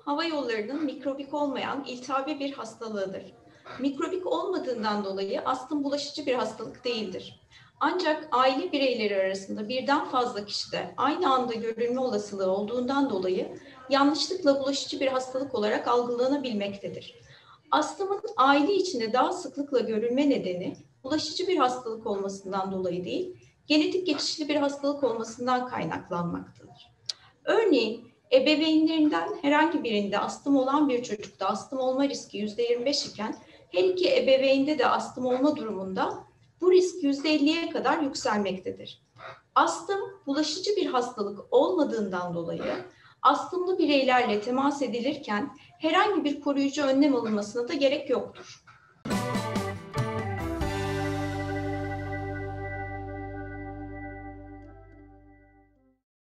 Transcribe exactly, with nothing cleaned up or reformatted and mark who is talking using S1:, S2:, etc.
S1: hava yollarının mikrobik olmayan iltihabi bir hastalığıdır. Mikrobik olmadığından dolayı astım bulaşıcı bir hastalık değildir. Ancak aile bireyleri arasında birden fazla kişide aynı anda görülme olasılığı olduğundan dolayı yanlışlıkla bulaşıcı bir hastalık olarak algılanabilmektedir. Astımın aile içinde daha sıklıkla görülme nedeni bulaşıcı bir hastalık olmasından dolayı değil, genetik geçişli bir hastalık olmasından kaynaklanmaktadır. Örneğin ebeveynlerinden herhangi birinde astım olan bir çocukta astım olma riski yüzde yirmi beş iken her iki ebeveynde de astım olma durumunda bu risk yüzde elliye kadar yükselmektedir. Astım bulaşıcı bir hastalık olmadığından dolayı astımlı bireylerle temas edilirken herhangi bir koruyucu önlem alınmasına da gerek yoktur.